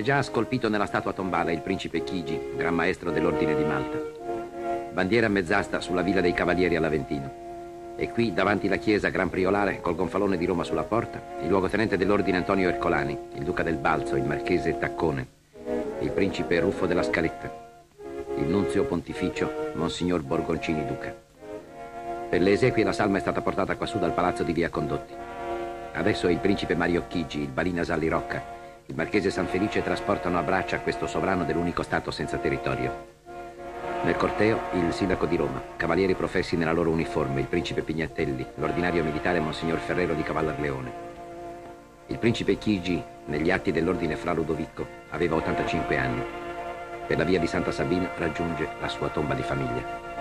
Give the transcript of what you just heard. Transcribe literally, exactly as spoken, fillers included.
già scolpito nella statua tombale il principe Chigi, gran maestro dell'ordine di Malta. Bandiera a mezz'asta sulla Villa dei Cavalieri all'Aventino. E qui, davanti la chiesa Gran Priolare, col gonfalone di Roma sulla porta, il luogotenente dell'ordine Antonio Ercolani, il duca del Balzo, il marchese Taccone, il principe Ruffo della Scaletta, il nunzio pontificio Monsignor Borgoncini Duca. Per le esequie la salma è stata portata quassù dal palazzo di Via Condotti. Adesso il principe Mario Chigi, il Balina Salli Rocca, il marchese San Felice trasportano a braccia questo sovrano dell'unico stato senza territorio. Nel corteo il sindaco di Roma, cavalieri professi nella loro uniforme, il principe Pignatelli, l'ordinario militare Monsignor Ferrero di Cavallerleone. Il principe Chigi, negli atti dell'ordine Fra Ludovico, aveva ottantacinque anni. Per la via di Santa Sabina raggiunge la sua tomba di famiglia.